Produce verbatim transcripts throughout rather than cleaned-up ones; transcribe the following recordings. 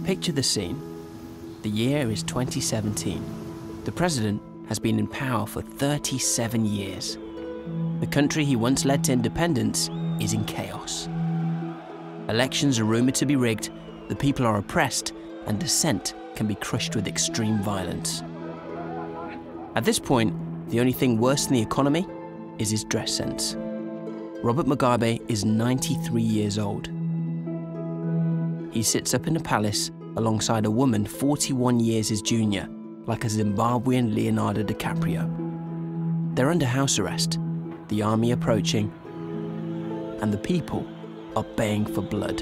Picture the scene. The year is twenty seventeen. The president has been in power for thirty-seven years. The country he once led to independence is in chaos. Elections are rumoured to be rigged, the people are oppressed, and dissent can be crushed with extreme violence. At this point, the only thing worse than the economy is his dress sense. Robert Mugabe is ninety-three years old. He sits up in a palace alongside a woman forty-one years his junior, like a Zimbabwean Leonardo DiCaprio. They're under house arrest, the army approaching, and the people are baying for blood.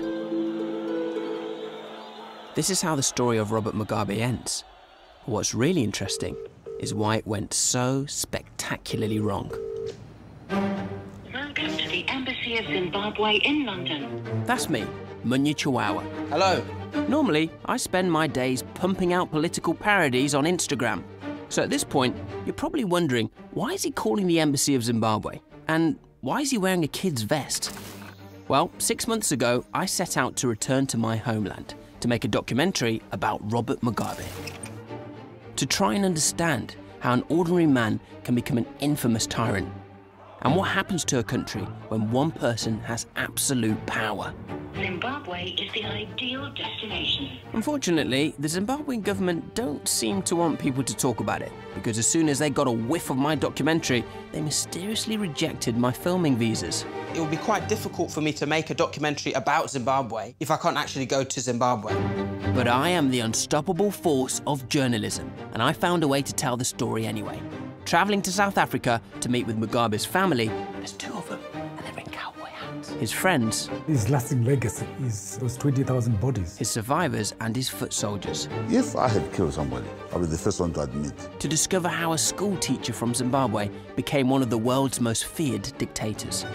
This is how the story of Robert Mugabe ends. What's really interesting is why it went so spectacularly wrong. Welcome to the Embassy of Zimbabwe in London. That's me, Munya Chihuahua. Hello. Normally, I spend my days pumping out political parodies on Instagram. So at this point, you're probably wondering, why is he calling the Embassy of Zimbabwe? And why is he wearing a kid's vest? Well, six months ago, I set out to return to my homeland to make a documentary about Robert Mugabe. To try and understand how an ordinary man can become an infamous tyrant, and what happens to a country when one person has absolute power. Zimbabwe is the ideal destination. Unfortunately, the Zimbabwean government don't seem to want people to talk about it, because as soon as they got a whiff of my documentary, they mysteriously rejected my filming visas. It would be quite difficult for me to make a documentary about Zimbabwe if I can't actually go to Zimbabwe. But I am the unstoppable force of journalism, and I found a way to tell the story anyway. Travelling to South Africa to meet with Mugabe's family, there's two of them, and they're in cowboy hats. His friends. His lasting legacy is those twenty thousand bodies. His survivors and his foot soldiers. If I had killed somebody, I'll be the first one to admit. To discover how a school teacher from Zimbabwe became one of the world's most feared dictators.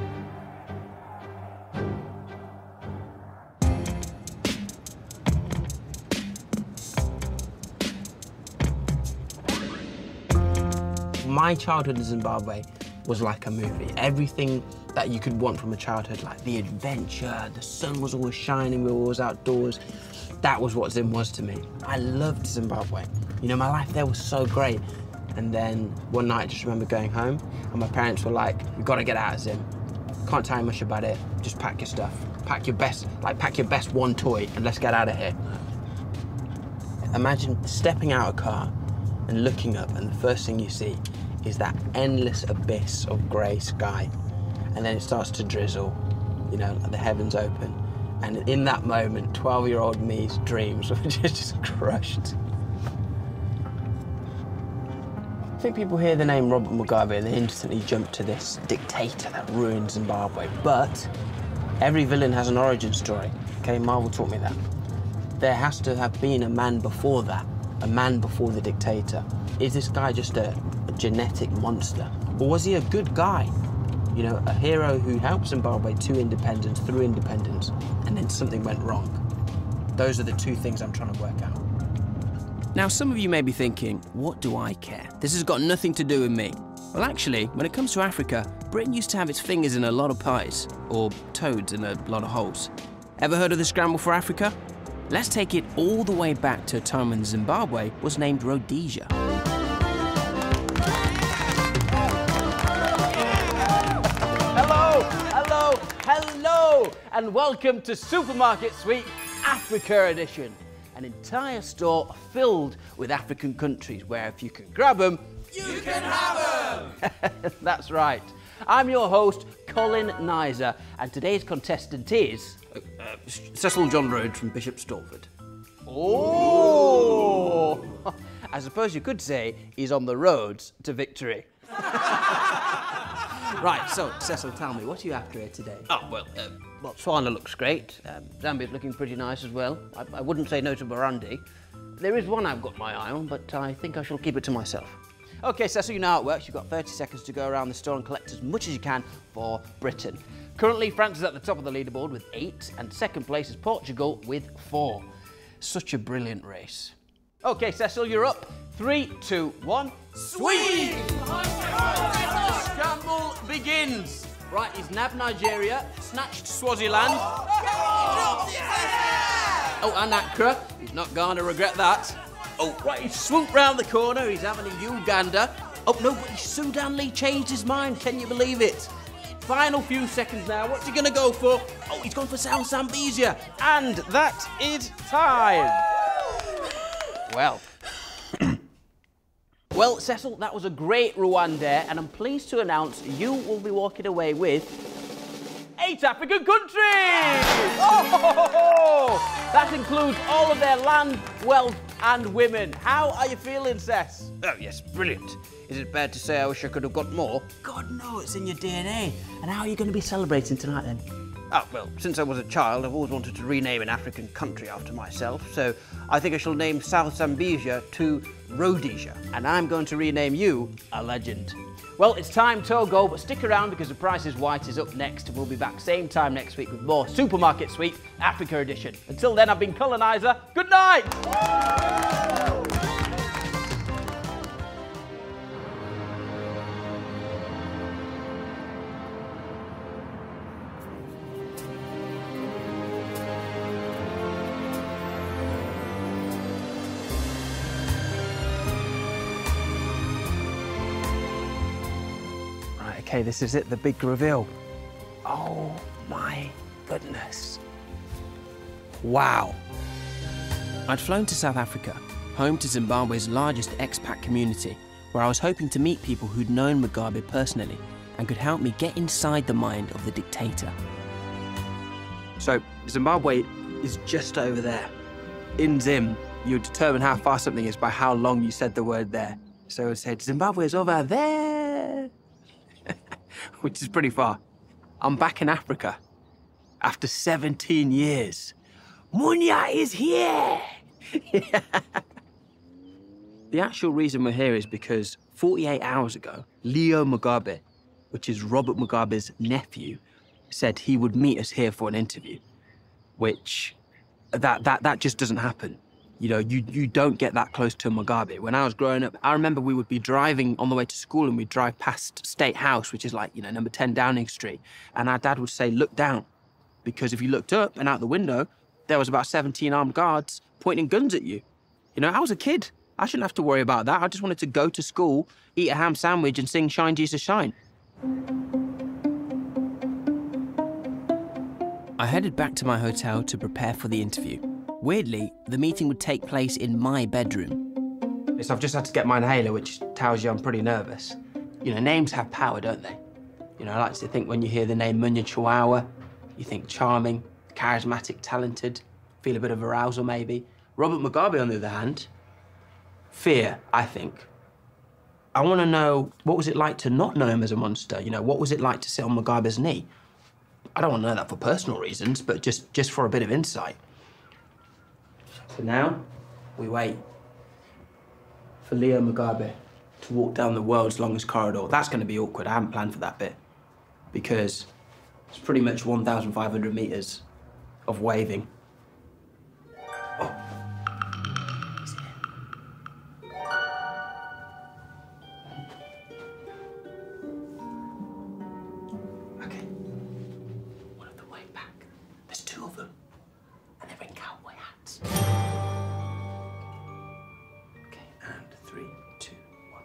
My childhood in Zimbabwe was like a movie. Everything that you could want from a childhood, like the adventure, the sun was always shining, we were always outdoors. That was what Zim was to me. I loved Zimbabwe. You know, my life there was so great. And then one night I just remember going home and my parents were like, you've got to get out of Zim. Can't tell you much about it, just pack your stuff. Pack your best, like pack your best one toy and let's get out of here. Imagine stepping out of a car and looking up and the first thing you see is that endless abyss of grey sky. And then it starts to drizzle, you know, the heavens open. And in that moment, twelve-year-old me's dreams were just crushed. I think people hear the name Robert Mugabe and they instantly jump to this dictator that ruined Zimbabwe. But every villain has an origin story, okay? Marvel taught me that. There has to have been a man before that, a man before the dictator. Is this guy just a, a genetic monster? Or was he a good guy? You know, a hero who helped Zimbabwe to independence, through independence, and then something went wrong. Those are the two things I'm trying to work out. Now, some of you may be thinking, what do I care? This has got nothing to do with me. Well, actually, when it comes to Africa, Britain used to have its fingers in a lot of pies, or toads in a lot of holes. Ever heard of the Scramble for Africa? Let's take it all the way back to a time when Zimbabwe was named Rhodesia. Hello, hello, hello, and welcome to Supermarket Sweep Africa Edition. An entire store filled with African countries where if you can grab them, you can have them! That's right. I'm your host, Colin Nizer, and today's contestant is... Uh, uh, Cecil John Rhodes from Bishop Stortford. Oh! I suppose you could say he's on the roads to victory. Right, so, Cecil, tell me, what are you after here today? Oh, well, uh, Botswana looks great. Um, Zambia's looking pretty nice as well. I, I wouldn't say no to Burundi. There is one I've got my eye on, but I think I shall keep it to myself. OK, Cecil, you know how it works. You've got thirty seconds to go around the store and collect as much as you can for Britain. Currently, France is at the top of the leaderboard with eight, and second place is Portugal with four. Such a brilliant race. OK, Cecil, you're up. Three, two, one, sweep! Scramble begins. Right, he's nabbed Nigeria, snatched Swaziland. Oh, and Accra. He's not going to regret that. Oh, right, he's swooped round the corner. He's having a Uganda. Oh, no, but Sudan Lee changed his mind. Can you believe it? Final few seconds now. What's he going to go for? Oh, he's gone for South Zambezia. And that is time. Well. Well, Cecil, that was a great Rwanda, and I'm pleased to announce you will be walking away with eight African countries! Oh! That includes all of their land, wealth, and women. How are you feeling, Cess? Oh, yes, brilliant. Is it bad to say I wish I could have got more? God, no, it's in your D N A. And how are you going to be celebrating tonight, then? Oh, well, since I was a child, I've always wanted to rename an African country after myself, so I think I shall name South Zambezia to Rhodesia, and I'm going to rename you a legend. Well, it's time, Togo, but stick around because The Price is White is up next, and we'll be back same time next week with more Supermarket Sweep Africa edition. Until then, I've been Colonizer. Good night! Okay, this is it, the big reveal. Oh my goodness. Wow. I'd flown to South Africa, home to Zimbabwe's largest expat community, where I was hoping to meet people who'd known Mugabe personally and could help me get inside the mind of the dictator. So, Zimbabwe is just over there. In Zim, you determine how far something is by how long you said the word there. So it said, Zimbabwe is over there. Which is pretty far. I'm back in Africa after seventeen years. Munya is here! The actual reason we're here is because forty-eight hours ago, Leo Mugabe, which is Robert Mugabe's nephew, said he would meet us here for an interview, which that, that, that just doesn't happen. You know, you, you don't get that close to Mugabe. When I was growing up, I remember we would be driving on the way to school and we'd drive past State House, which is like, you know, number ten Downing Street. And our dad would say, look down. Because if you looked up and out the window, there was about seventeen armed guards pointing guns at you. You know, I was a kid. I shouldn't have to worry about that. I just wanted to go to school, eat a ham sandwich and sing Shine Jesus Shine. I headed back to my hotel to prepare for the interview. Weirdly, the meeting would take place in my bedroom. So I've just had to get my inhaler, which tells you I'm pretty nervous. You know, names have power, don't they? You know, I like to think when you hear the name Munya Chihuahua, you think charming, charismatic, talented, feel a bit of arousal maybe. Robert Mugabe, on the other hand, fear, I think. I want to know, what was it like to not know him as a monster? You know, what was it like to sit on Mugabe's knee? I don't want to know that for personal reasons, but just, just for a bit of insight. So now, we wait for Leo Mugabe to walk down the world's longest corridor. That's going to be awkward. I haven't planned for that bit because it's pretty much one thousand five hundred meters of waving. Oh. He's here. Okay. One of them way back. There's two of them. And they're in cowboy hats. Okay, and three, two, one.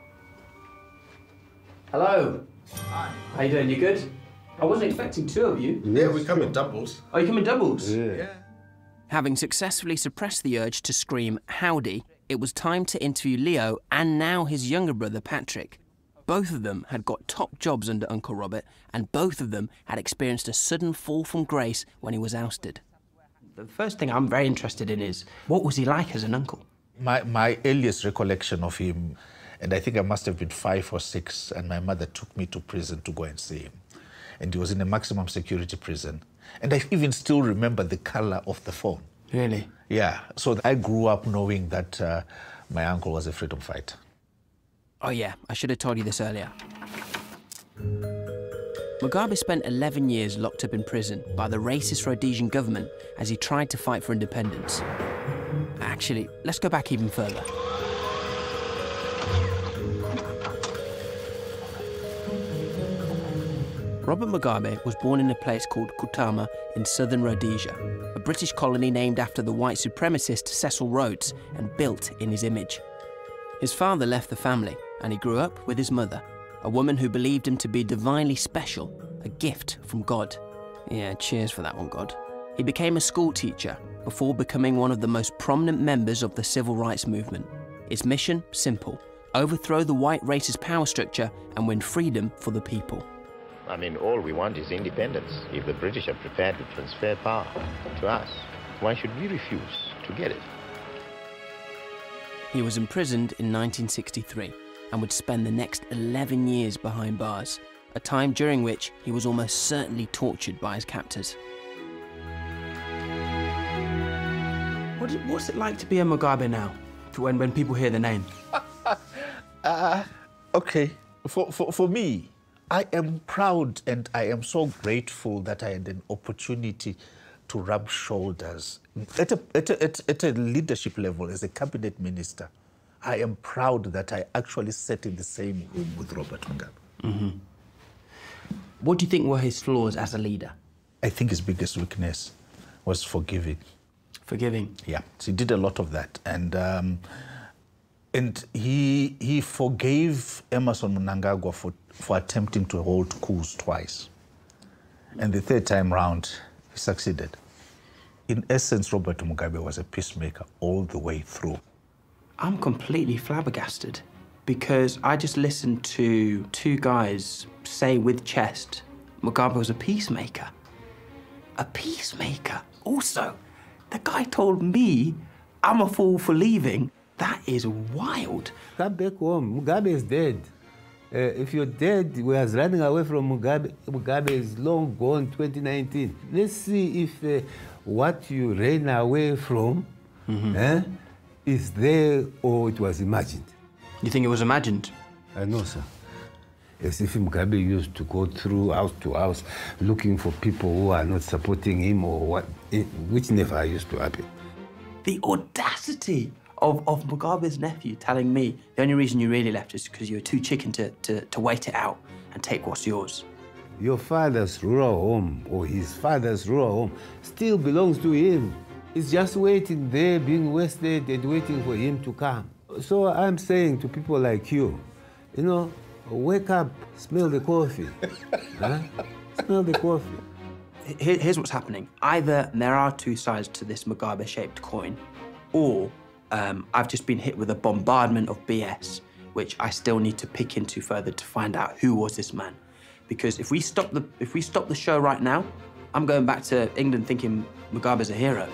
Hello. Hi. How you doing? You good? I wasn't expecting two of you. Yeah, we come in doubles. Oh, you come in doubles? Yeah. yeah. Having successfully suppressed the urge to scream howdy, it was time to interview Leo and now his younger brother Patrick. Both of them had got top jobs under Uncle Robert, and both of them had experienced a sudden fall from grace when he was ousted. The first thing I'm very interested in is, what was he like as an uncle? My, my earliest recollection of him, and I think I must have been five or six, and my mother took me to prison to go and see him. And he was in a maximum security prison. And I even still remember the color of the phone. Really? Yeah. So I grew up knowing that uh, my uncle was a freedom fighter. Oh yeah, I should have told you this earlier. Mugabe spent eleven years locked up in prison by the racist Rhodesian government as he tried to fight for independence. Actually, let's go back even further. Robert Mugabe was born in a place called Kutama in southern Rhodesia, British colony named after the white supremacist Cecil Rhodes and built in his image. His father left the family, and he grew up with his mother, a woman who believed him to be divinely special, a gift from God. Yeah, cheers for that one, God. He became a school teacher before becoming one of the most prominent members of the civil rights movement. Its mission, simple: overthrow the white race's power structure and win freedom for the people. I mean, all we want is independence. If the British are prepared to transfer power to us, why should we refuse to get it? He was imprisoned in nineteen sixty-three and would spend the next eleven years behind bars, a time during which he was almost certainly tortured by his captors. What is, what's it like to be a Mugabe now, when, when people hear the name? uh, okay, for, for, for me, I am proud and I am so grateful that I had an opportunity to rub shoulders at a, at a, at, at a leadership level as a cabinet minister. I am proud that I actually sat in the same room with Robert Mugabe. Mm-hmm. What do you think were his flaws as a leader? I think his biggest weakness was forgiving. Forgiving? Yeah, so he did a lot of that. And um, and he he forgave Emerson Mnangagwa for, for attempting to hold coups twice. And the third time round, he succeeded. In essence, Robert Mugabe was a peacemaker all the way through. I'm completely flabbergasted because I just listened to two guys say with chest Mugabe was a peacemaker. A peacemaker? Also, the guy told me I'm a fool for leaving. That is wild. Come back home. Mugabe is dead. Uh, if you're dead, we are running away from Mugabe. Mugabe is long gone, twenty nineteen. Let's see if uh, what you ran away from mm-hmm. eh, is there or it was imagined. You think it was imagined? I know, sir. As if Mugabe used to go through house to house looking for people who are not supporting him or what, which never used to happen. The audacity of, of Mugabe's nephew telling me the only reason you really left is because you were too chicken to, to, to wait it out and take what's yours. Your father's rural home or his father's rural home still belongs to him. It's just waiting there, being wasted and waiting for him to come. So I'm saying to people like you, you know, wake up, smell the coffee. Huh? Smell the coffee. Here, here's what's happening. Either there are two sides to this Mugabe-shaped coin, or um, I've just been hit with a bombardment of B S, which I still need to pick into further to find out who was this man. Because if we stop the, if we stop the show right now, I'm going back to England thinking Mugabe's a hero.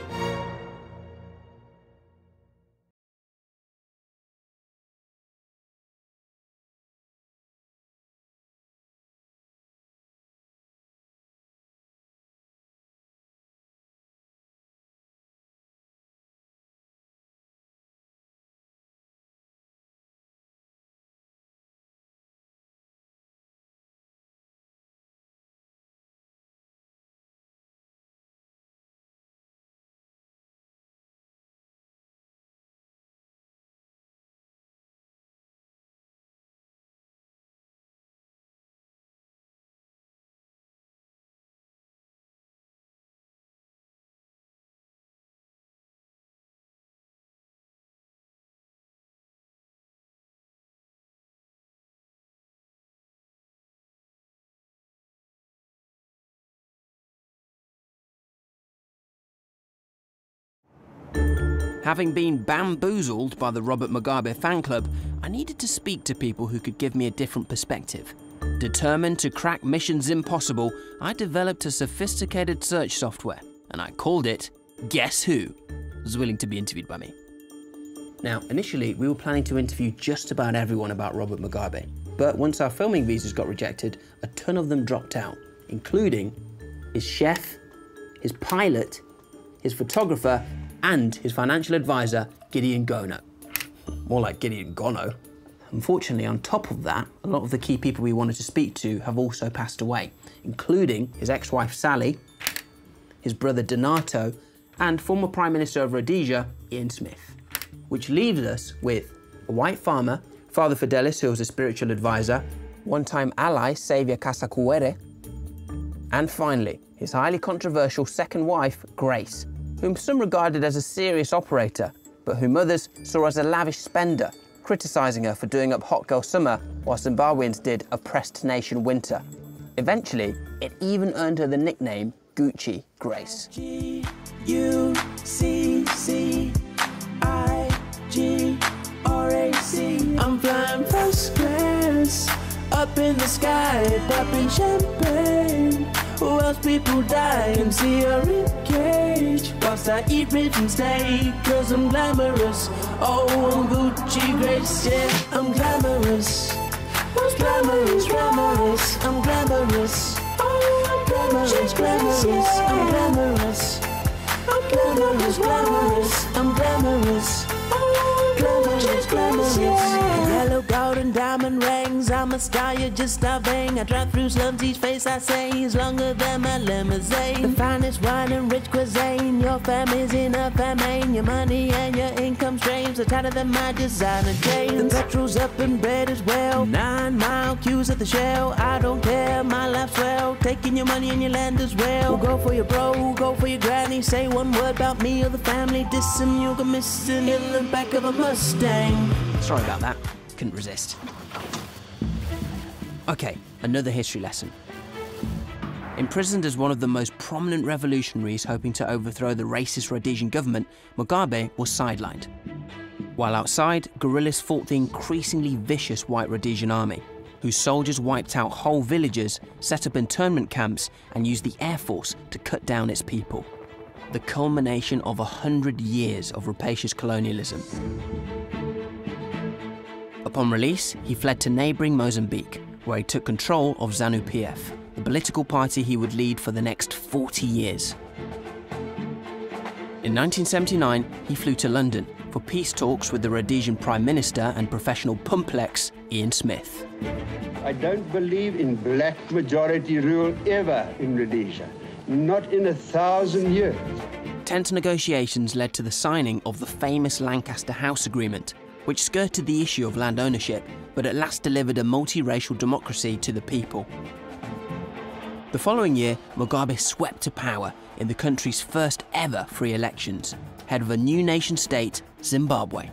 Having been bamboozled by the Robert Mugabe fan club, I needed to speak to people who could give me a different perspective. Determined to crack missions impossible, I developed a sophisticated search software, and I called it Guess Who was willing to be interviewed by me. Now, initially, we were planning to interview just about everyone about Robert Mugabe, but once our filming visas got rejected, a ton of them dropped out, including his chef, his pilot, his photographer, and his financial advisor, Gideon Gono. More like Gideon Gono. Unfortunately, on top of that, a lot of the key people we wanted to speak to have also passed away, including his ex-wife Sally, his brother Donato, and former Prime Minister of Rhodesia, Ian Smith. Which leaves us with a white farmer, Father Fidelis, who was a spiritual advisor, one-time ally, Saviour Kasakuwere, and finally, his highly controversial second wife, Grace, whom some regarded as a serious operator, but whom others saw as a lavish spender, criticising her for doing up Hot Girl Summer while Zimbabweans did Oppressed Nation Winter. Eventually, it even earned her the nickname Gucci Grace. G U C C I G R A C. I'm flying first class, up in the sky, popping champagne, whilst people die and see her in cage, whilst I eat rich and stay, cause I'm glamorous. Oh, I'm Gucci Grace, yeah, I'm glamorous. I'm glamorous, glamorous, I'm glamorous. Oh, I'm glamorous, glamorous, I'm glamorous. I'm glamorous, glamorous, I'm glamorous. Oh, I'm glamorous, glamorous, yeah. Yellow, gold and diamond rings, I'm a star, you're just a bang. I drive through slums, each face I say is longer than my limousine. The finest wine and rich cuisine, your family's in a famine. Your money and your income streams are tighter than my designer chains. The petrol's up in bed as well, nine mile queues at the Shell. I don't care, my life's well, taking your money and your land as well. We'll go for your bro, we'll go for your granny. Say one word about me or the family, diss him, you'll go missing in the back of a Mustang. Sorry about that, couldn't resist. Okay, another history lesson. Imprisoned as one of the most prominent revolutionaries hoping to overthrow the racist Rhodesian government, Mugabe was sidelined. While outside, guerrillas fought the increasingly vicious white Rhodesian army, whose soldiers wiped out whole villages, set up internment camps, and used the air force to cut down its people. The culmination of a hundred years of rapacious colonialism. Upon release, he fled to neighbouring Mozambique, where he took control of ZANU P F, the political party he would lead for the next forty years. In nineteen seventy-nine, he flew to London for peace talks with the Rhodesian Prime Minister and professional pumplex Ian Smith. I don't believe in black majority rule ever in Rhodesia, not in a thousand years. Tense negotiations led to the signing of the famous Lancaster House Agreement, which skirted the issue of land ownership, but at last delivered a multiracial democracy to the people. The following year, Mugabe swept to power in the country's first ever free elections, head of a new nation state, Zimbabwe.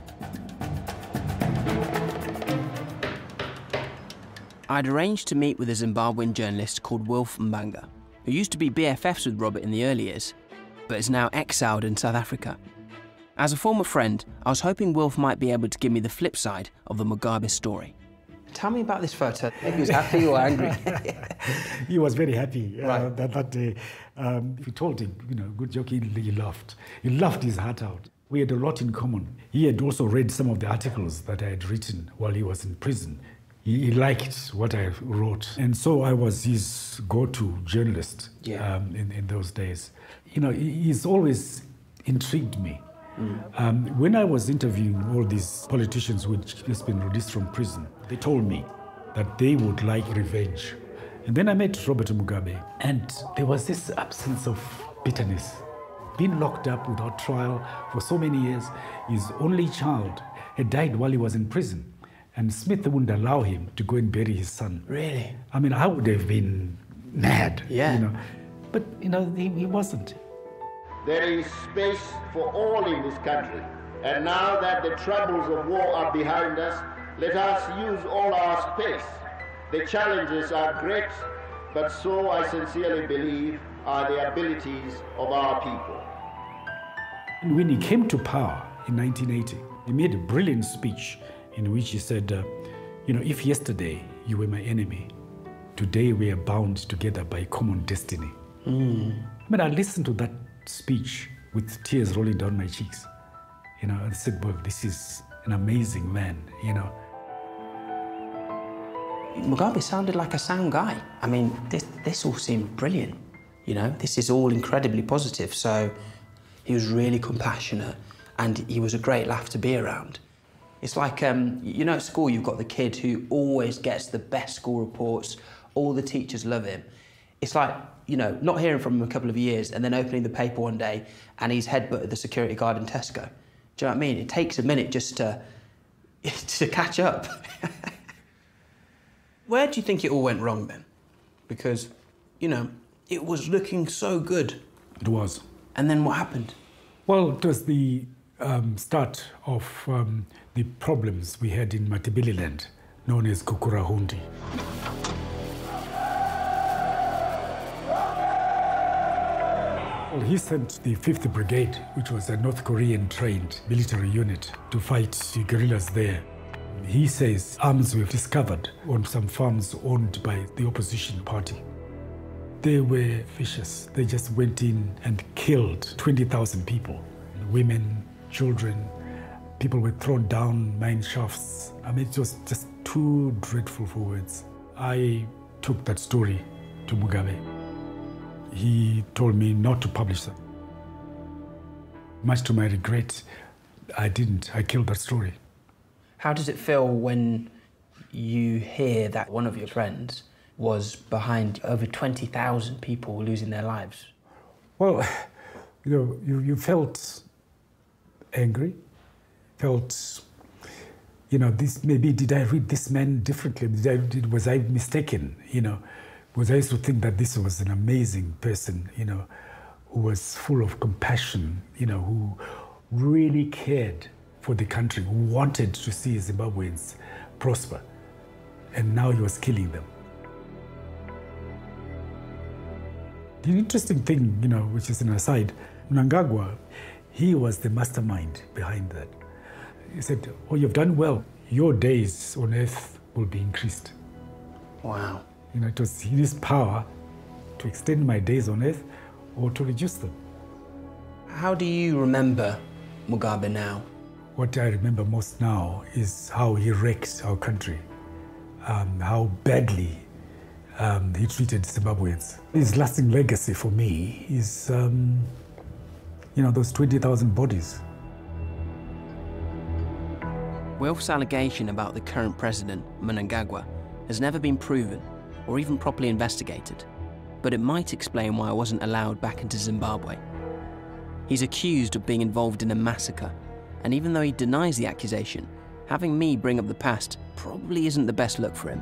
I'd arranged to meet with a Zimbabwean journalist called Wilf Mbanga, who used to be B F Fs with Robert in the early years, but is now exiled in South Africa. As a former friend, I was hoping Wilf might be able to give me the flip side of the Mugabe story. Tell me about this photo. Maybe he was happy or angry. He was very happy uh, right. that, that day. Um, we told him, you know, good joke, he, he laughed. He laughed his heart out. We had a lot in common. He had also read some of the articles that I had written while he was in prison. He, he liked what I wrote. And so I was his go-to journalist yeah. um, in, in those days. You know, he, he's always intrigued me. Mm. Um, when I was interviewing all these politicians who had just been released from prison, they told me that they would like revenge. And then I met Robert Mugabe, and there was this absence of bitterness. Being locked up without trial for so many years, his only child had died while he was in prison, and Smith wouldn't allow him to go and bury his son. Really? I mean, I would have been mad, yeah. you know. But, you know, he, he wasn't. There is space for all in this country. And now that the troubles of war are behind us, let us use all our space. The challenges are great, but so I sincerely believe are the abilities of our people. And when he came to power in nineteen eighty, he made a brilliant speech in which he said, uh, you know, if yesterday you were my enemy, today we are bound together by a common destiny. Mm. I mean, I listened to that speech with tears rolling down my cheeks. You know, I said, well, this is an amazing man, you know. Mugabe sounded like a sound guy. I mean, this, this all seemed brilliant, you know? This is all incredibly positive. So he was really compassionate and he was a great laugh to be around. It's like, um, you know, at school you've got the kid who always gets the best school reports, all the teachers love him. It's like, you know, not hearing from him a couple of years and then opening the paper one day and he's headbutted the security guard in Tesco. Do you know what I mean? It takes a minute just to, to catch up. Where do you think it all went wrong then? Because, you know, it was looking so good. It was. And then what happened? Well, it was the um, start of um, the problems we had in Matabeleland, known as Kukurahundi. Well, he sent the fifth Brigade, which was a North Korean-trained military unit, to fight the guerrillas there. He says arms were discovered on some farms owned by the opposition party. They were vicious. They just went in and killed twenty thousand people. Women, children, people were thrown down mine shafts. I mean, it was just too dreadful for words. I took that story to Mugabe. He told me not to publish them. Much to my regret, I didn't. I killed that story. How does it feel when you hear that one of your friends was behind over twenty thousand people losing their lives? Well, you know, you, you felt angry, felt, you know, this maybe did I read this man differently? Did I, did, was I mistaken? You know, was I to think that this was an amazing person? You know, who was full of compassion. You know, who really cared for the country, who wanted to see Zimbabweans prosper, and now he was killing them. The interesting thing, you know, which is an aside, Mnangagwa, he was the mastermind behind that. He said, oh, you've done well. Your days on earth will be increased. Wow. You know, it was his power to extend my days on earth or to reduce them. How do you remember Mugabe now? What I remember most now is how he wrecked our country, um, how badly um, he treated Zimbabweans. His lasting legacy for me is, um, you know, those twenty thousand bodies. Wilf's allegation about the current president, Mnangagwa, has never been proven or even properly investigated, but it might explain why I wasn't allowed back into Zimbabwe. He's accused of being involved in a massacre, and even though he denies the accusation, having me bring up the past probably isn't the best look for him.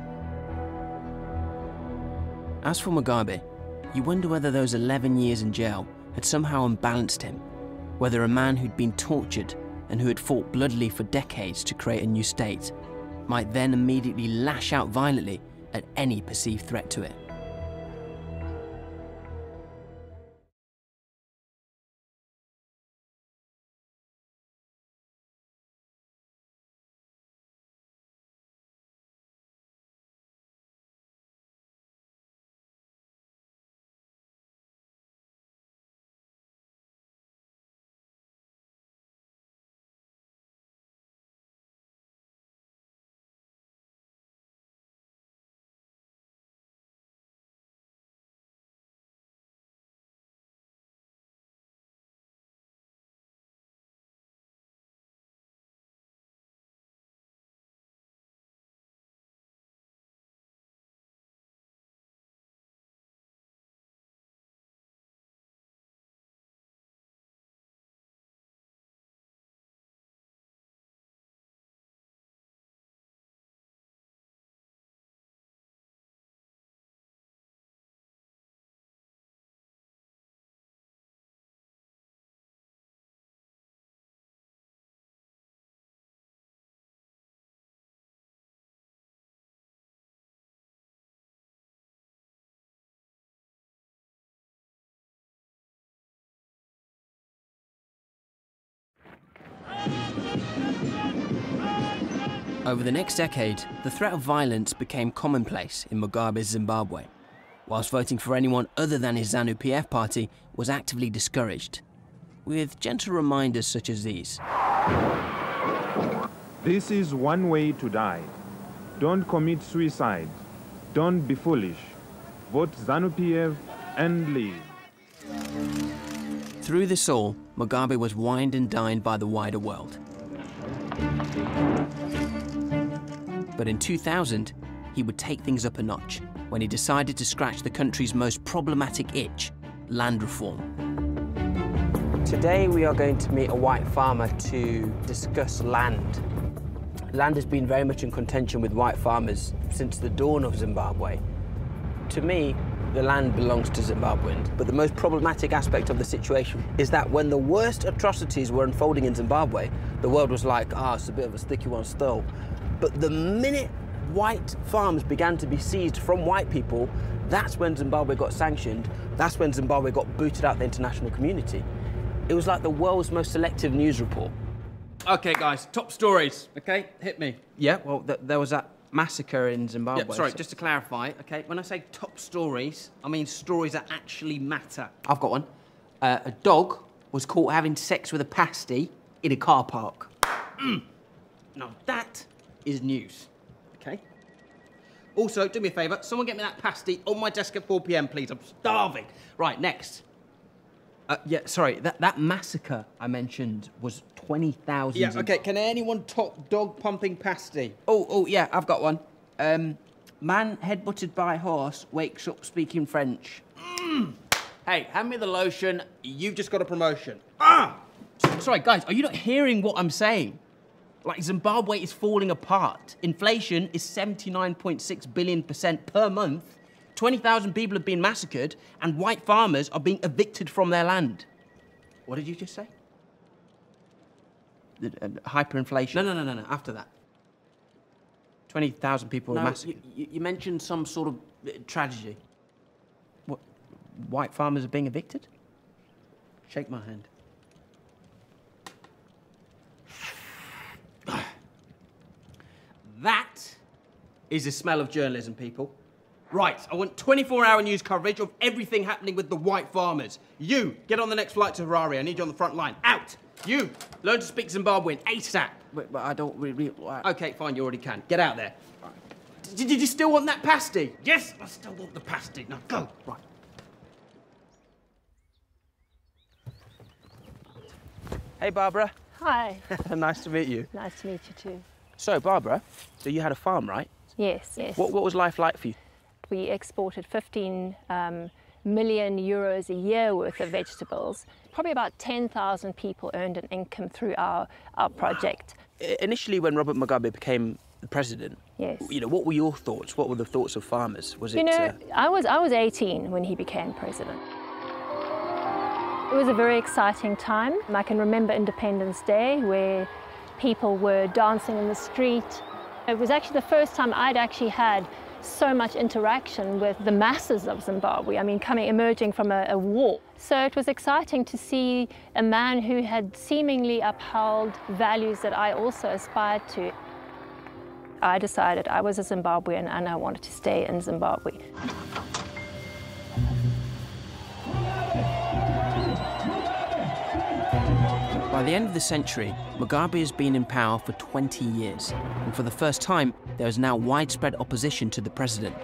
As for Mugabe, you wonder whether those eleven years in jail had somehow unbalanced him, whether a man who'd been tortured and who had fought bloodily for decades to create a new state might then immediately lash out violently at any perceived threat to it. Over the next decade, the threat of violence became commonplace in Mugabe's Zimbabwe, whilst voting for anyone other than his ZANU-P F party was actively discouraged, with gentle reminders such as these. This is one way to die. Don't commit suicide. Don't be foolish. Vote ZANU-P F and leave. Through this all, Mugabe was wined and dined by the wider world. But in two thousand, he would take things up a notch when he decided to scratch the country's most problematic itch, land reform. Today we are going to meet a white farmer to discuss land. Land has been very much in contention with white farmers since the dawn of Zimbabwe. To me, the land belongs to Zimbabweans, but the most problematic aspect of the situation is that when the worst atrocities were unfolding in Zimbabwe, the world was like, ah, oh, it's a bit of a sticky one still. But the minute white farms began to be seized from white people, that's when Zimbabwe got sanctioned. That's when Zimbabwe got booted out the international community. It was like the world's most selective news report. OK, guys, top stories, OK? Hit me. Yeah, well, th there was that massacre in Zimbabwe. Yeah, sorry, so... just to clarify, OK, when I say top stories, I mean stories that actually matter. I've got one. Uh, a dog was caught having sex with a pasty in a car park. Mm. Now, that is news, OK? Also, do me a favour, someone get me that pasty on my desk at four p m, please. I'm starving. Right, next. Uh, yeah, sorry, that, that massacre I mentioned was twenty thousand. Yeah, OK, can anyone top dog pumping pasty? Oh, oh, yeah, I've got one. Um, man head-butted by horse wakes up speaking French. Mm. Hey, hand me the lotion, you've just got a promotion. Ah! Sorry, guys, are you not hearing what I'm saying? Like, Zimbabwe is falling apart. Inflation is seventy-nine point six billion percent per month. twenty thousand people have been massacred, and white farmers are being evicted from their land. What did you just say? The, uh, hyperinflation? No, no, no, no, no, after that. twenty thousand people no, were massacred. You, you mentioned some sort of uh, tragedy. What? White farmers are being evicted? Shake my hand. That is the smell of journalism, people. Right, I want twenty-four hour news coverage of everything happening with the white farmers. You, get on the next flight to Harare. I need you on the front line. Out! You, learn to speak Zimbabwean ASAP. But, but I don't really... I... OK, fine, you already can. Get out there. Right. Did, did you still want that pasty? Yes, I still want the pasty. Now go. Right. Hey, Barbara. Hi. Nice to meet you. Nice to meet you too. So, Barbara, so you had a farm, right? Yes, yes. What, what was life like for you? We exported fifteen um, million euros a year worth of vegetables. Probably about ten thousand people earned an income through our, our project. Wow. Initially, when Robert Mugabe became the president, yes. you know, what were your thoughts? What were the thoughts of farmers? Was you it? know, Uh... I was I was eighteen when he became president. It was a very exciting time. I can remember Independence Day, where people were dancing in the street. It was actually the first time I'd actually had so much interaction with the masses of Zimbabwe, I mean, coming, emerging from a, a war. So it was exciting to see a man who had seemingly upheld values that I also aspired to. I decided I was a Zimbabwean and I wanted to stay in Zimbabwe. By the end of the century, Mugabe has been in power for twenty years, and for the first time, there is now widespread opposition to the president.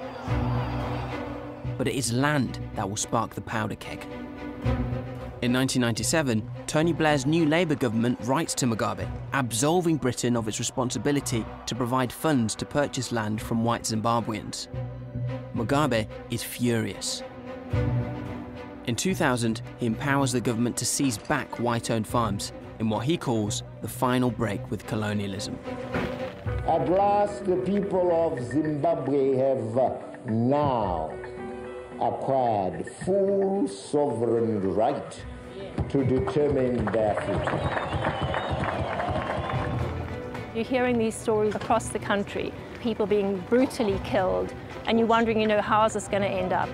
But it is land that will spark the powder keg. In nineteen ninety-seven, Tony Blair's new Labour government writes to Mugabe, absolving Britain of its responsibility to provide funds to purchase land from white Zimbabweans. Mugabe is furious. In two thousand, he empowers the government to seize back white-owned farms in what he calls the final break with colonialism. At last, the people of Zimbabwe have uh, now acquired full sovereign right to determine their future. You're hearing these stories across the country, people being brutally killed, and you're wondering, you know, how is this going to end up?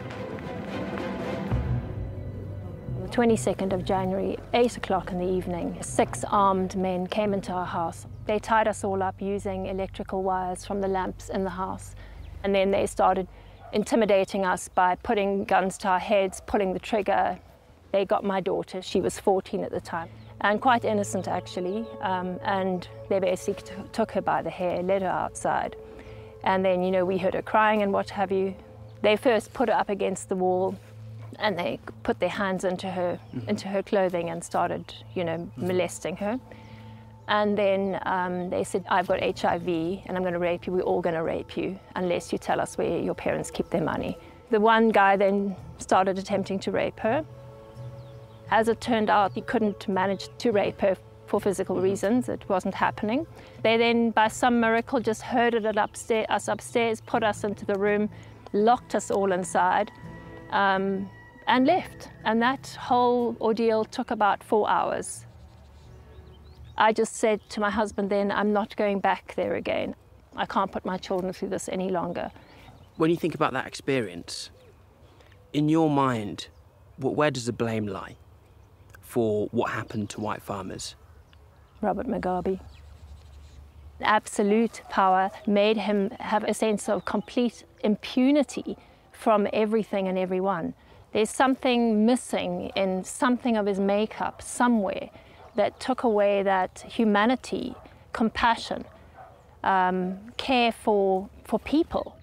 twenty-second of January, eight o'clock in the evening, six armed men came into our house. They tied us all up using electrical wires from the lamps in the house. And then they started intimidating us by putting guns to our heads, pulling the trigger. They got my daughter, she was fourteen at the time, and quite innocent actually. Um, and they basically t took her by the hair, led her outside. And then, you know, we heard her crying and what have you. They first put her up against the wall, and they put their hands into her, mm-hmm. into her clothing and started, you know, mm-hmm. molesting her. And then um, they said, I've got H I V and I'm going to rape you. We're all going to rape you unless you tell us where your parents keep their money. The one guy then started attempting to rape her. As it turned out, he couldn't manage to rape her for physical mm-hmm. reasons. It wasn't happening. They then, by some miracle, just herded it upstairs, us upstairs, put us into the room, locked us all inside. um, and left. And that whole ordeal took about four hours. I just said to my husband then, I'm not going back there again. I can't put my children through this any longer. When you think about that experience, in your mind, where does the blame lie for what happened to white farmers? Robert Mugabe. Absolute power made him have a sense of complete impunity from everything and everyone. There's something missing in something of his makeup somewhere that took away that humanity, compassion, um, care for, for people.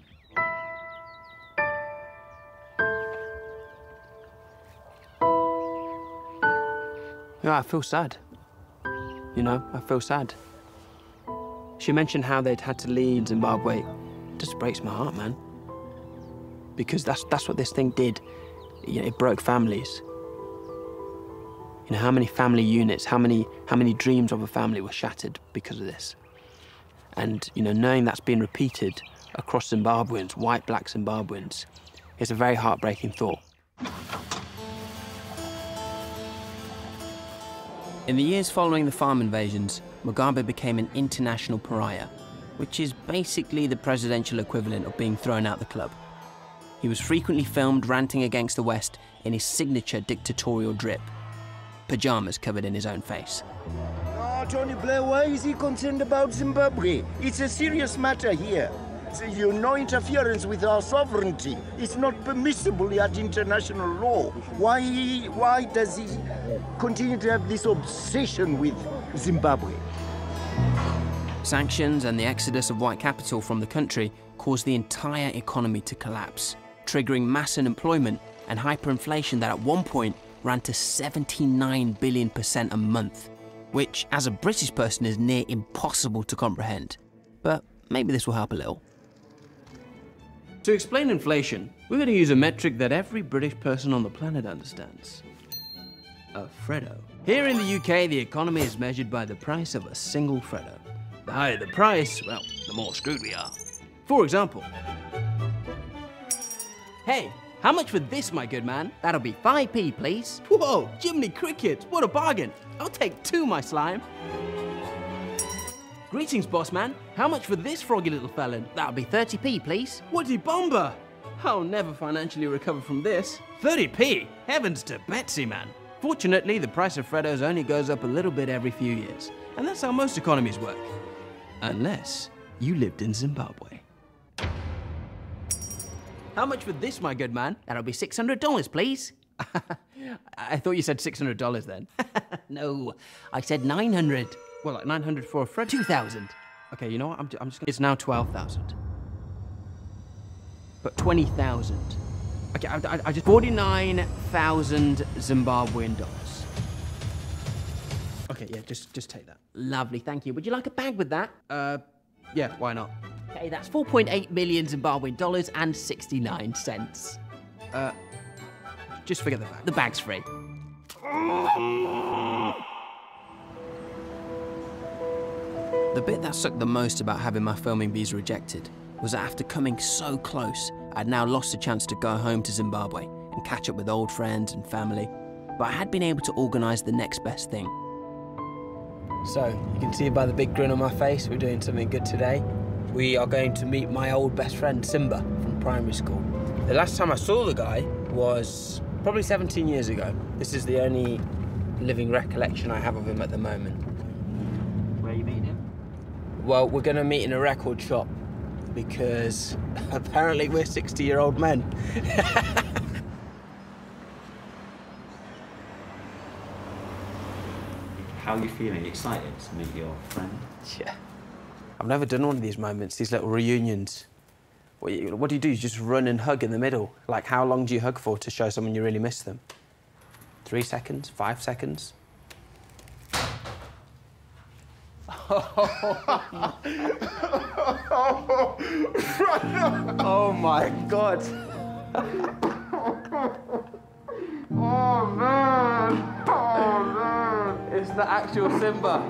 Yeah, I feel sad. You know, I feel sad. She mentioned how they'd had to leave Zimbabwe. It just breaks my heart, man. Because that's, that's what this thing did. You know, it broke families. You know, how many family units, how many, how many dreams of a family were shattered because of this? And, you know, knowing that's been repeated across Zimbabweans, white, black Zimbabweans, is a very heartbreaking thought. In the years following the farm invasions, Mugabe became an international pariah, which is basically the presidential equivalent of being thrown out the club. He was frequently filmed ranting against the West in his signature dictatorial drip, pajamas covered in his own face. Oh, Tony Blair, why is he concerned about Zimbabwe? It's a serious matter here. So, you know, interference with our sovereignty. It's not permissible at international law. Why, why does he continue to have this obsession with Zimbabwe? Sanctions and the exodus of white capital from the country caused the entire economy to collapse, triggering mass unemployment and hyperinflation that at one point ran to seventy-nine billion percent a month, which as a British person is near impossible to comprehend. But maybe this will help a little. To explain inflation, we're going to use a metric that every British person on the planet understands. A Freddo. Here in the U K, the economy is measured by the price of a single Freddo. The higher the price, well, the more screwed we are. For example, hey, how much for this, my good man? That'll be five p, please. Whoa, Jiminy Cricket, what a bargain. I'll take two, my slime. Greetings, boss man. How much for this froggy little felon? That'll be thirty p, please. Woody Bomber! I'll never financially recover from this. thirty p? Heavens to Betsy, man. Fortunately, the price of Freddos only goes up a little bit every few years, and that's how most economies work. Unless you lived in Zimbabwe. How much for this, my good man? That'll be six hundred dollars, please. I thought you said six hundred dollars then. No, I said nine hundred. Well, like nine hundred for a Fred? two thousand. Okay, you know what? I'm, I'm just gonna... It's now twelve thousand. But twenty thousand. Okay, I, I, I just... forty-nine thousand Zimbabwean dollars. Okay, yeah, just, just take that. Lovely, thank you. Would you like a bag with that? Uh, yeah, why not? Okay, that's four point eight million Zimbabwean dollars and sixty-nine cents. Uh, just forget the bag. The bag's free. The bit that sucked the most about having my filming visa rejected was that after coming so close, I'd now lost the chance to go home to Zimbabwe and catch up with old friends and family. But I had been able to organise the next best thing. So, you can see by the big grin on my face, we're doing something good today. We are going to meet my old best friend, Simba, from primary school. The last time I saw the guy was probably seventeen years ago. This is the only living recollection I have of him at the moment. Where are you meeting him? Well, we're going to meet in a record shop because apparently we're sixty-year-old men. How are you feeling? Excited to meet your friend? Yeah. I've never done one of these moments, these little reunions. What, you, what do you do? You just run and hug in the middle. Like, how long do you hug for to show someone you really miss them? Three seconds? Five seconds? Oh my God. Oh man, oh man. It's the actual Simba.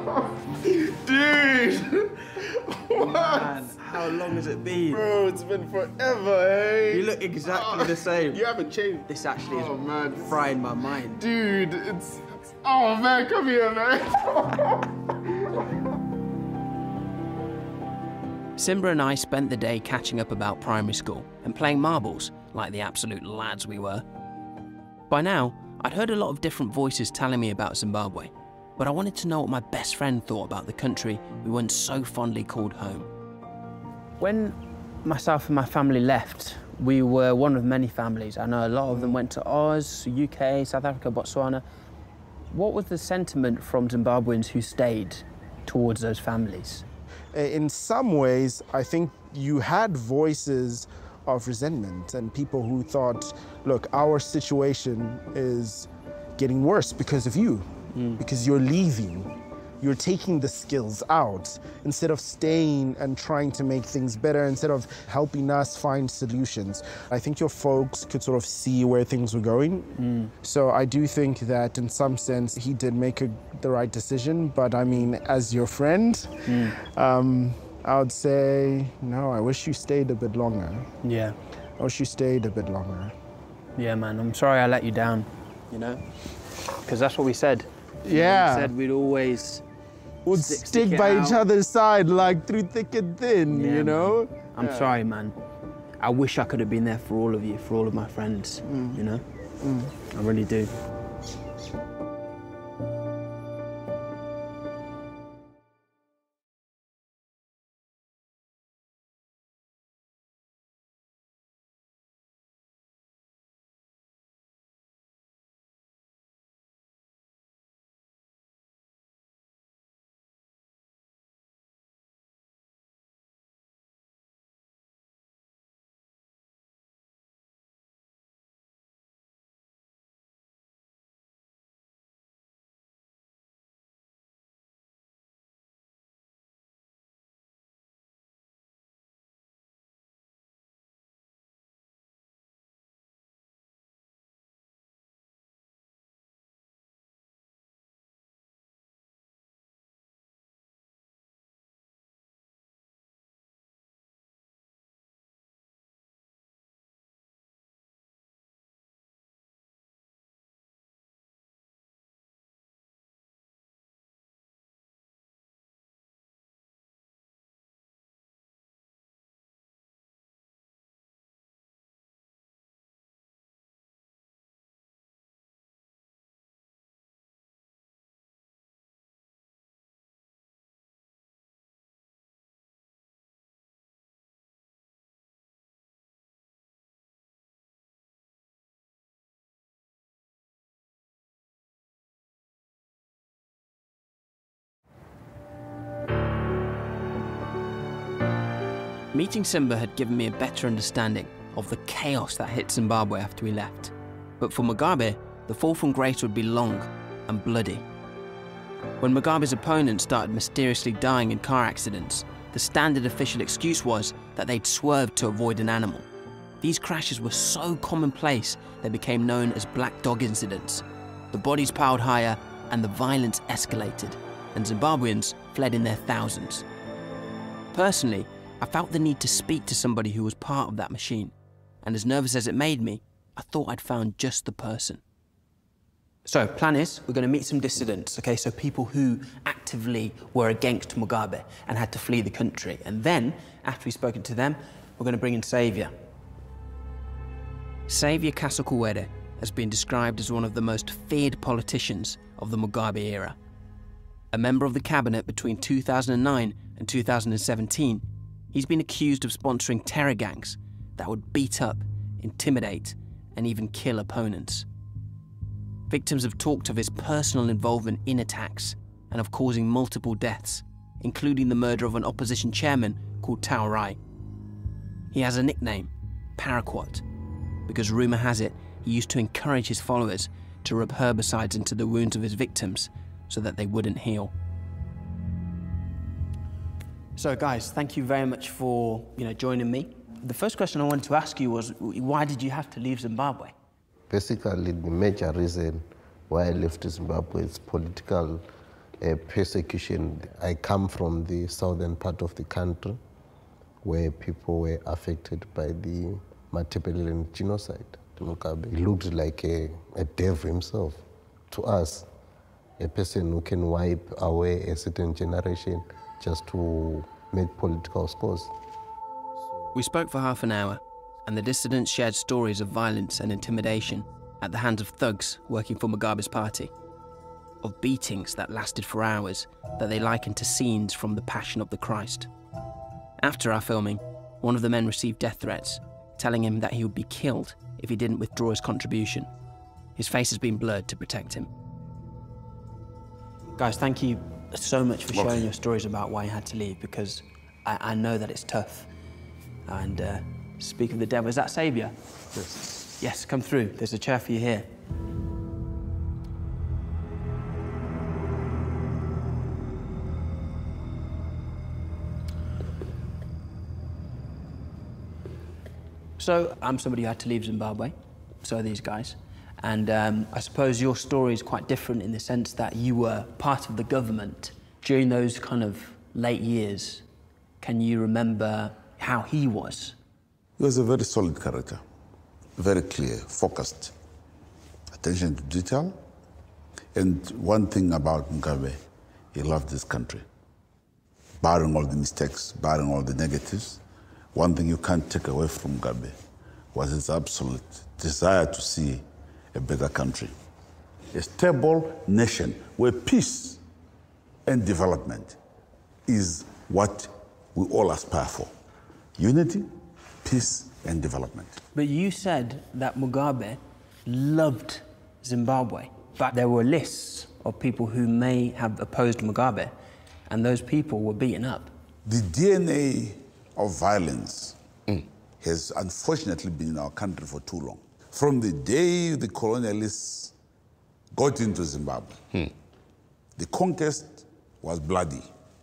Dude! What? Man, how long has it been? Bro, it's been forever, eh? You look exactly oh, the same. You haven't changed. This actually oh, is man. frying my mind. Dude, it's, it's... Oh, man, come here, man. Simba and I spent the day catching up about primary school and playing marbles like the absolute lads we were. By now, I'd heard a lot of different voices telling me about Zimbabwe, but I wanted to know what my best friend thought about the country we once so fondly called home. When myself and my family left, we were one of many families. I know a lot of them went to Oz, U K, South Africa, Botswana. What was the sentiment from Zimbabweans who stayed towards those families? In some ways, I think you had voices of resentment and people who thought, look, our situation is getting worse because of you, mm. because you're leaving. You're taking the skills out instead of staying and trying to make things better, instead of helping us find solutions. I think your folks could sort of see where things were going. Mm. So I do think that in some sense he did make a, the right decision, but I mean, as your friend, mm. um, I would say, no, I wish you stayed a bit longer. Yeah. I wish you stayed a bit longer. Yeah, man, I'm sorry I let you down, you know? Because that's what we said. Yeah. We said we'd always would stick, stick, stick by out. each other's side, like through thick and thin, yeah, you know? Man. I'm yeah. sorry, man. I wish I could have been there for all of you, for all of my friends, mm. you know? Mm. I really do. Meeting Simba had given me a better understanding of the chaos that hit Zimbabwe after we left. But for Mugabe, the fall from grace would be long and bloody. When Mugabe's opponents started mysteriously dying in car accidents, the standard official excuse was that they'd swerved to avoid an animal. These crashes were so commonplace they became known as black dog incidents. The bodies piled higher and the violence escalated, and Zimbabweans fled in their thousands. Personally, I felt the need to speak to somebody who was part of that machine, and as nervous as it made me, I thought I'd found just the person. So, plan is, we're going to meet some dissidents, okay? So people who actively were against Mugabe and had to flee the country. And then, after we've spoken to them, we're going to bring in Saviour. Saviour Kasukuwere has been described as one of the most feared politicians of the Mugabe era. A member of the cabinet between two thousand nine and two thousand seventeen, he's been accused of sponsoring terror gangs that would beat up, intimidate, and even kill opponents. Victims have talked of his personal involvement in attacks and of causing multiple deaths, including the murder of an opposition chairman called Taurai. He has a nickname, Paraquat, because rumour has it he used to encourage his followers to rub herbicides into the wounds of his victims so that they wouldn't heal. So guys, thank you very much for you know, joining me. The first question I wanted to ask you was, why did you have to leave Zimbabwe? Basically, the major reason why I left Zimbabwe is political uh, persecution. I come from the southern part of the country where people were affected by the Matebeleland genocide. Mugabe looked like a, a devil himself to us, a person who can wipe away a certain generation just to make political scores. We spoke for half an hour, and the dissidents shared stories of violence and intimidation at the hands of thugs working for Mugabe's party, of beatings that lasted for hours that they likened to scenes from The Passion of the Christ. After our filming, one of the men received death threats, telling him that he would be killed if he didn't withdraw his contribution. His face has been blurred to protect him. Guys, thank you so much for sharing Okay. your stories about why you had to leave, because I, I know that it's tough. And uh, speak of the devil, is that Saviour? Yes. Yes, come through. There's a chair for you here. So, I'm somebody who had to leave Zimbabwe, so are these guys. And um, I suppose your story is quite different in the sense that you were part of the government during those kind of late years. Can you remember how he was? He was a very solid character, very clear, focused, attention to detail. And one thing about Mugabe, he loved this country. Barring all the mistakes, barring all the negatives, one thing you can't take away from Mugabe was his absolute desire to see a better country, a stable nation where peace and development is what we all aspire for. Unity, peace, and development. But you said that Mugabe loved Zimbabwe, but there were lists of people who may have opposed Mugabe, and those people were beaten up. The D N A of violence mm. has unfortunately been in our country for too long. From the day the colonialists got into Zimbabwe, mm. the conquest was bloody.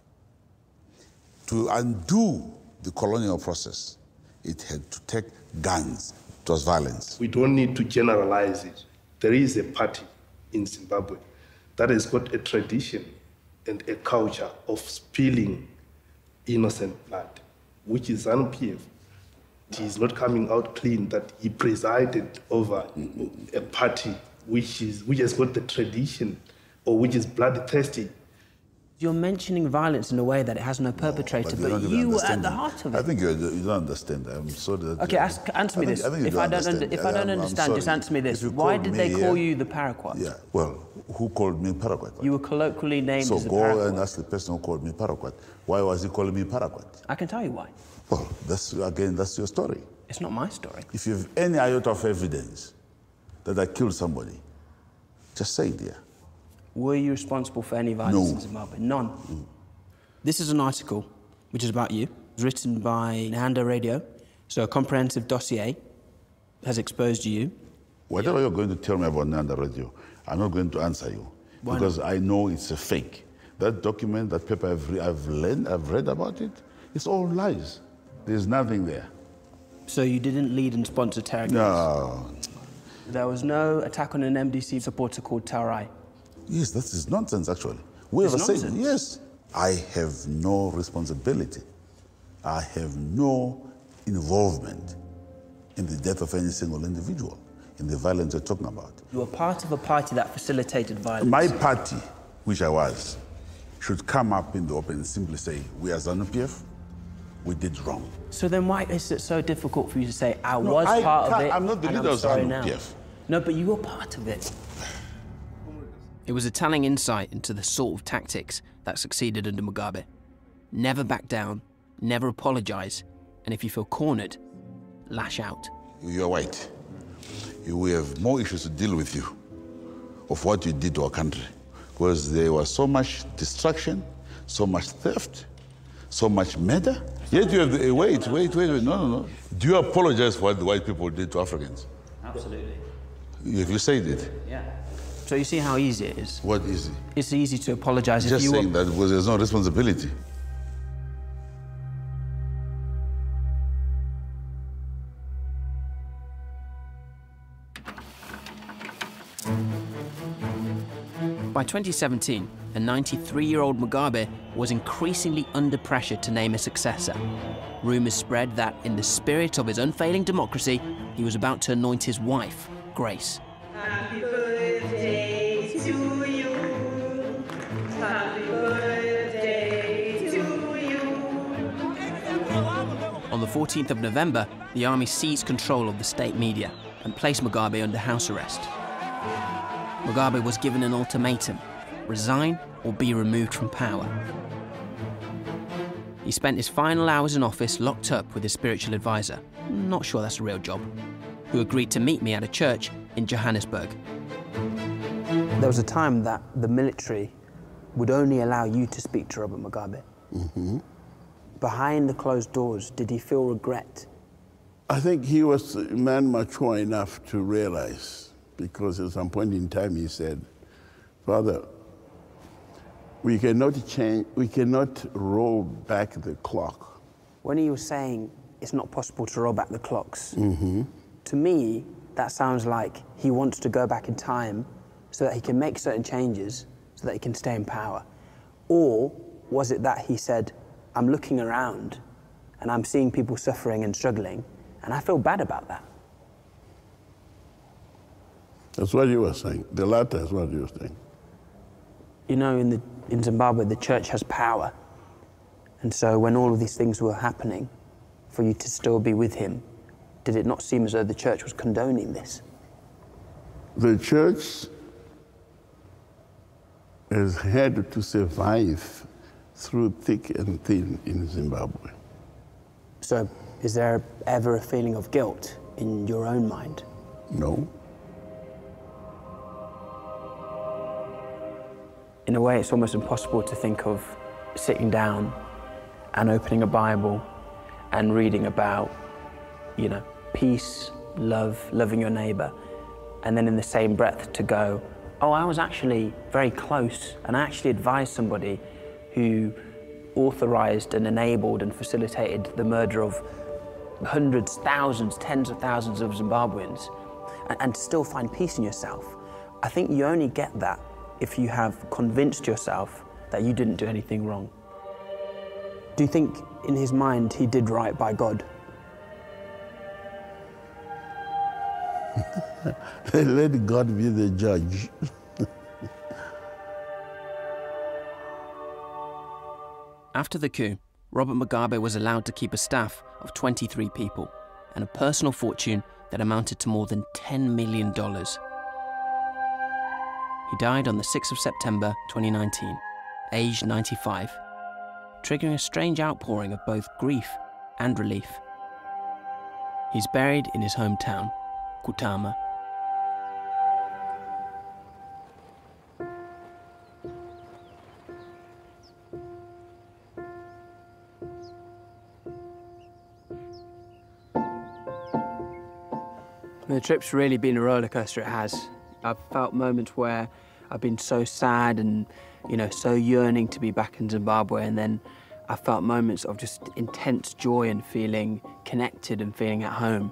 To undo the colonial process, it had to take guns. It was violence. We don't need to generalize it. There is a party in Zimbabwe that has got a tradition and a culture of spilling innocent blood, which is ZANU P F. He is not coming out clean that he presided over a party which is which has got the tradition or which is bloodthirsty. You're mentioning violence in a way that it has no perpetrator, No, but, but you were at the heart of it. I think you, you don't understand. I'm sorry that. Okay, ask, answer me I think, this. I think you if, don't I don't understand. under, if I don't I'm- I'm understand, sorry. just answer me this. If you Why called did me they call here- you the paraquat? Yeah, well, who called me paraquat? You were colloquially named So as the go paraquat. and ask the person who called me paraquat. Why was he calling me paraquat? I can tell you why. Well, that's, again, that's your story. It's not my story. If you have any iota of evidence that I killed somebody, just say it here. Were you responsible for any violence No. in Zimbabwe? None. Mm. This is an article which is about you. It was written by Nanda Radio, so a comprehensive dossier has exposed you. Whatever you're going to tell me about Nanda Radio, I'm not going to answer you. Why because I know it's a fake. That document, that paper I've, re I've, learned, I've read about it, it's all lies. There's nothing there. So you didn't lead and sponsor terror gangs? No. There was no attack on an M D C supporter called Taurai? Yes, that is nonsense, actually. Whoever It's said it, nonsense? yes. I have no responsibility. I have no involvement in the death of any single individual, in the violence you're talking about. You were part of a party that facilitated violence. My party, which I was, should come up in the open and simply say, we as ZANU P F, we did wrong. So then why is it so difficult for you to say, I No, was I part of can't- it, I'm not the and leader I'm of sorry ZANU now? P F. No, but you were part of it. It was a telling insight into the sort of tactics that succeeded under Mugabe. Never back down, never apologise, and if you feel cornered, lash out. You're white. We have more issues to deal with you of what you did to our country. Because there was so much destruction, so much theft, so much murder. Yet you have the, wait, wait, wait, wait, no, no, no. Do you apologize for what the white people did to Africans? Absolutely. Have you said it? Yeah. So you see how easy it is? What easy? It's easy to apologise if Just you saying were... that because there's no responsibility. By twenty seventeen, a ninety-three-year-old Mugabe was increasingly under pressure to name a successor. Rumours spread that, in the spirit of his unfailing democracy, he was about to anoint his wife, Grace. Happy birthday to you. Happy birthday to you. On the fourteenth of November, the army seized control of the state media and placed Mugabe under house arrest. Mugabe was given an ultimatum: resign or be removed from power. He spent his final hours in office locked up with his spiritual advisor, not sure that's a real job, who agreed to meet me at a church in Johannesburg. There was a time that the military would only allow you to speak to Robert Mugabe. Mm-hmm. Behind the closed doors, did he feel regret? I think he was a man mature enough to realize, because at some point in time he said, Father, we cannot change, we cannot roll back the clock. When he was saying it's not possible to roll back the clocks, Mm-hmm. to me, that sounds like he wants to go back in time so that he can make certain changes so that he can stay in power. Or was it that he said, I'm looking around and I'm seeing people suffering and struggling, and I feel bad about that? That's what you were saying. The latter is what you were saying. You know, in, the, in Zimbabwe, the church has power. And so when all of these things were happening, for you to still be with him, did it not seem as though the church was condoning this? The church has had to survive through thick and thin in Zimbabwe. So is there ever a feeling of guilt in your own mind? No. In a way, it's almost impossible to think of sitting down and opening a Bible and reading about, you know, peace, love, loving your neighbor, and then in the same breath to go, oh, I was actually very close, and I actually advised somebody who authorized and enabled and facilitated the murder of hundreds, thousands, tens of thousands of Zimbabweans, and, and still find peace in yourself. I think you only get that if you have convinced yourself that you didn't do anything wrong. Do you think in his mind he did right by God? Let God be the judge. After the coup, Robert Mugabe was allowed to keep a staff of twenty-three people and a personal fortune that amounted to more than ten million dollars. He died on the sixth of September twenty nineteen, aged ninety-five, triggering a strange outpouring of both grief and relief. He's buried in his hometown, Kutama. The trip's really been a roller coaster, it has. I've felt moments where I've been so sad and, you know, so yearning to be back in Zimbabwe, and then I felt moments of just intense joy and feeling connected and feeling at home.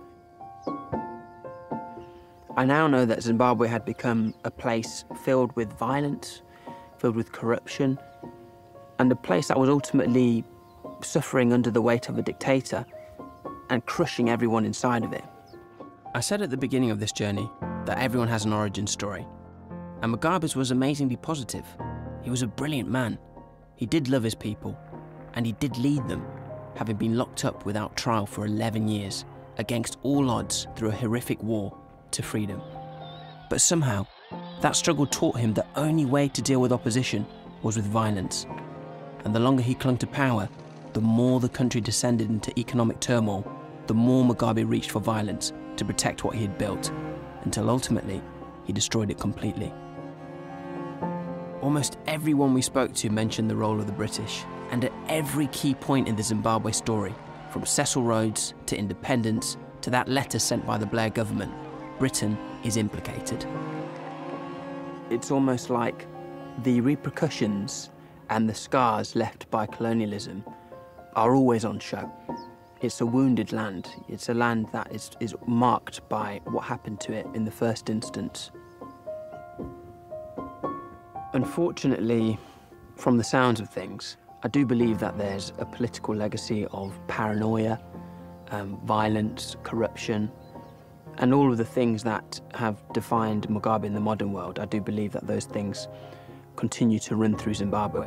I now know that Zimbabwe had become a place filled with violence, filled with corruption, and a place that was ultimately suffering under the weight of a dictator and crushing everyone inside of it. I said at the beginning of this journey that everyone has an origin story, and Mugabe's was amazingly positive. He was a brilliant man. He did love his people, and he did lead them, having been locked up without trial for eleven years, against all odds through a horrific war to freedom. But somehow, that struggle taught him the only way to deal with opposition was with violence. And the longer he clung to power, the more the country descended into economic turmoil, the more Mugabe reached for violence to protect what he had built, until ultimately he destroyed it completely. Almost everyone we spoke to mentioned the role of the British, and at every key point in the Zimbabwe story, from Cecil Rhodes to independence to that letter sent by the Blair government, Britain is implicated. It's almost like the repercussions and the scars left by colonialism are always on show. It's a wounded land. It's a land that is, is marked by what happened to it in the first instance. Unfortunately, from the sounds of things, I do believe that there's a political legacy of paranoia, um, violence, corruption, and all of the things that have defined Mugabe in the modern world. I do believe that those things continue to run through Zimbabwe.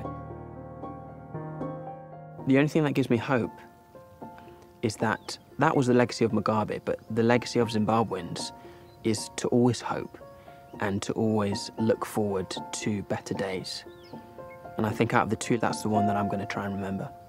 The only thing that gives me hope is that that was the legacy of Mugabe, but the legacy of Zimbabweans is to always hope and to always look forward to better days. And I think out of the two, that's the one that I'm going to try and remember.